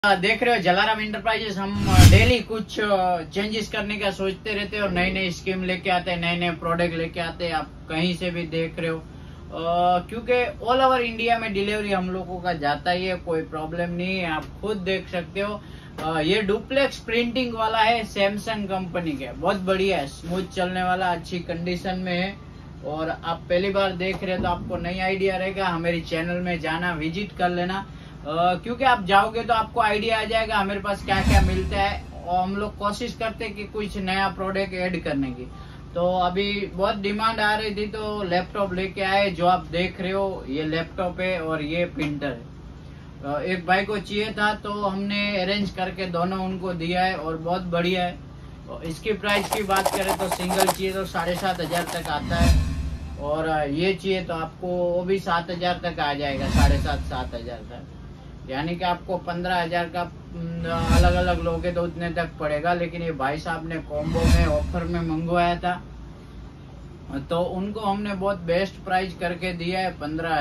देख रहे हो जलाराम इंटरप्राइजेस। हम डेली कुछ चेंजेस करने का सोचते रहते हैं और नई नई स्कीम लेके आते हैं, नए नए प्रोडक्ट लेके आते हैं। आप कहीं से भी देख रहे हो, क्योंकि ऑल ओवर इंडिया में डिलीवरी हम लोगों का जाता ही है, कोई प्रॉब्लम नहीं है। आप खुद देख सकते हो। ये डुप्लेक्स प्रिंटिंग वाला है, सैमसंग कंपनी का, बहुत बढ़िया है, स्मूथ चलने वाला, अच्छी कंडीशन में है। और आप पहली बार देख रहे हो तो आपको नई आइडिया रहेगा। हमारी चैनल में जाना, विजिट कर लेना, क्योंकि आप जाओगे तो आपको आइडिया आ जाएगा हमारे पास क्या क्या मिलता है। और हम लोग कोशिश करते हैं कि कुछ नया प्रोडक्ट ऐड करने की। तो अभी बहुत डिमांड आ रही थी तो लैपटॉप लेके आए। जो आप देख रहे हो ये लैपटॉप है और ये प्रिंटर है। एक भाई को चाहिए था तो हमने अरेंज करके दोनों उनको दिया है और बहुत बढ़िया है। इसकी प्राइस की बात करें तो सिंगल चाहिए तो 7,500 तक आता है, और ये चाहिए तो आपको वो भी 7,000 तक आ जाएगा, 7,500-7,000 तक। यानी कि आपको 15,000 का अलग अलग लोगे तो उतने तक पड़ेगा। लेकिन ये भाई साहब ने कॉम्बो में ऑफर में मंगवाया था तो उनको हमने बहुत बेस्ट प्राइस करके दिया है।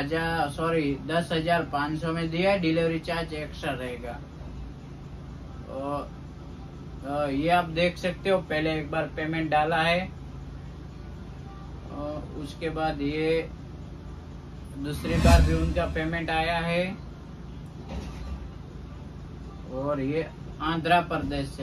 10,500 में दिया है। डिलीवरी चार्ज एक्स्ट्रा रहेगा। ये आप देख सकते हो, पहले एक बार पेमेंट डाला है, उसके बाद ये दूसरी बार भी उनका पेमेंट आया है। और ये आंध्र प्रदेश से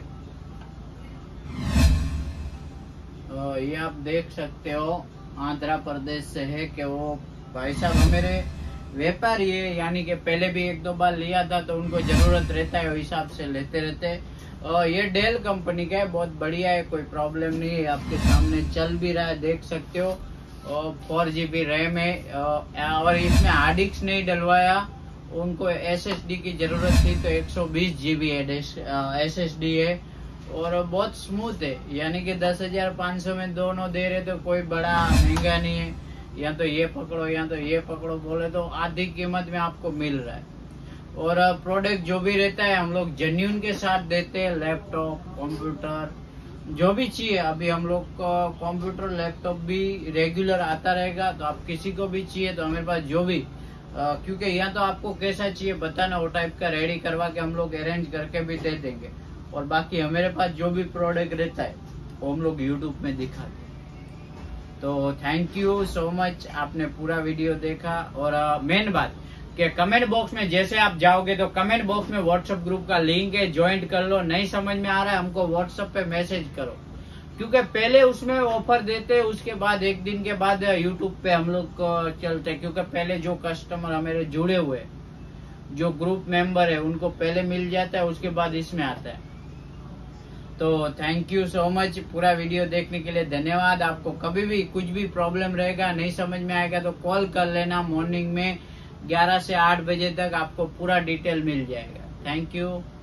ये आप देख सकते हो, आंध्र प्रदेश से है कि वो भाई साहब मेरे व्यापारी है, यानी कि पहले भी 1-2 बार लिया था तो उनको जरूरत रहता है, हिसाब से लेते रहते हैं। ये डेल कंपनी का है, बहुत बढ़िया है, कोई प्रॉब्लम नहीं है। आपके सामने चल भी रहा है, देख सकते हो। 4 GB रैम है, और इसमें हार्ड डिस्क नहीं डलवाया। उनको SSD की जरूरत थी तो 120 GB SSD है और बहुत स्मूथ है। यानी कि 10,500 में दोनों दे रहे तो कोई बड़ा महंगा नहीं है। या तो ये पकड़ो या तो ये पकड़ो बोले तो आधी कीमत में आपको मिल रहा है। और प्रोडक्ट जो भी रहता है हम लोग जेन्युइन के साथ देते हैं। लैपटॉप, कंप्यूटर, जो भी चाहिए। अभी हम लोग को कंप्यूटर, लैपटॉप भी रेगुलर आता रहेगा। तो आप किसी को भी चाहिए तो हमारे पास जो भी, क्योंकि यहाँ तो आपको कैसा चाहिए बताना, वो टाइप का रेडी करवा के हम लोग अरेंज करके भी दे देंगे। और बाकी हमारे पास जो भी प्रोडक्ट रहता है वो हम लोग यूट्यूब में दिखाते हैं। तो थैंक यू सो मच, आपने पूरा वीडियो देखा। और मेन बात कि कमेंट बॉक्स में जैसे आप जाओगे तो कमेंट बॉक्स में व्हाट्सएप ग्रुप का लिंक है, ज्वाइन कर लो। नहीं समझ में आ रहा है हमको व्हाट्सएप पे मैसेज करो, क्योंकि पहले उसमें ऑफर देते, उसके बाद 1 दिन के बाद यूट्यूब पे हम लोग चलते। क्योंकि पहले जो कस्टमर हमारे जुड़े हुए, जो ग्रुप मेंबर है, उनको पहले मिल जाता है, उसके बाद इसमें आता है। तो थैंक यू सो मच, पूरा वीडियो देखने के लिए धन्यवाद। आपको कभी भी कुछ भी प्रॉब्लम रहेगा, नहीं समझ में आएगा तो कॉल कर लेना। मॉर्निंग में 11 से 8 बजे तक आपको पूरा डिटेल मिल जाएगा। Thank you.